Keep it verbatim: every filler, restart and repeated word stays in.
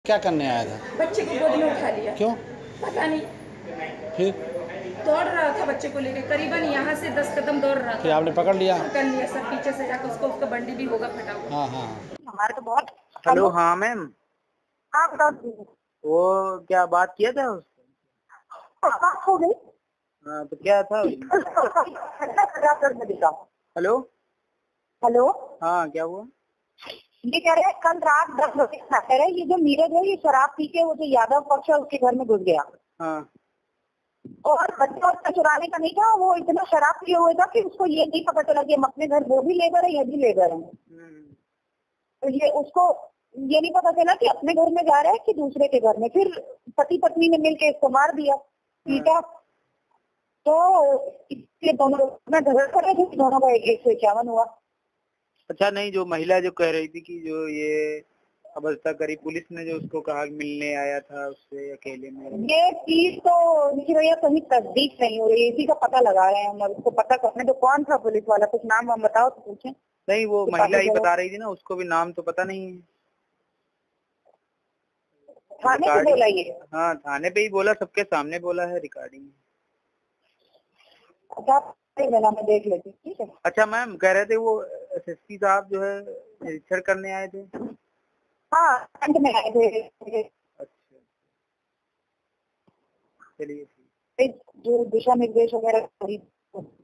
क्या करने आया था? बच्चे को गोद में उठा लिया। क्यों? पता नहीं। फिर? दौड़ रहा था बच्चे को लेके, करीबन यहाँ से दस कदम दौड़ रहा था। फिर आपने पकड़ लिया? पकड़ लिया सर, पीछे से जाकर उसको, उसका बंडी भी होगा फटा हुआ। हाँ हाँ। हमारे तो बहुत। हेलो, हाँ मैम। हाँ बताओ। वो क्या बात किया था उससे? बात हो गई। हाँ तो क्या था? हेलो हेलो, हाँ, क्या हुआ? ये कह रहे हैं कल रात दस बजे कह रहे हैं ये जो नीरज है ये शराब पी के वो जो यादव पक्ष है उसके घर में घुस गया हाँ और बच्चा उसका चुराने का नहीं था। वो इतना शराब पिए हुए था कि उसको ये नहीं पता चला कि हम अपने घर वो भी लेबर है ये भी लेबर है। हम्म, तो ये उसको ये नहीं पता चला कि अपने घर में जा रहा है कि दूसरे के घर में। फिर पति पत्नी ने मिलकर इसको मार दिया, पीटा। तो इसलिए दोनों में झगड़ पड़े थे, दोनों का एक सौ इक्यावन हुआ। अच्छा, नहीं, जो महिला जो कह रही थी कि जो ये अवस्था करी, पुलिस ने जो उसको कहा कि मिलने आया था उससे अकेले में, ये चीज तो देखिए भैया कहीं तस्दीक नहीं हो रही, इसी का पता लगा रहे हैं हम। और उसको पता करने तो कौन सा पुलिस वाला, कुछ नाम वाम बताओ तो पूछे। नहीं वो महिला ही बता रही थी ना, उसको भी नाम तो पता नहीं है। थाने पे बोला ये? हाँ, थाने पे ही बोला, सबके सामने बोला है, रिकॉर्डिंग। अच्छा मैं देख लेती हूँ, ठीक है। अच्छा मैम, कह रहे थे वो एसएसपी साहब जो है निरीक्षण करने आए थे। हाँ अंत में आए थे। अच्छा, चलिए ठीक। जो दिशा निर्देश वगैरह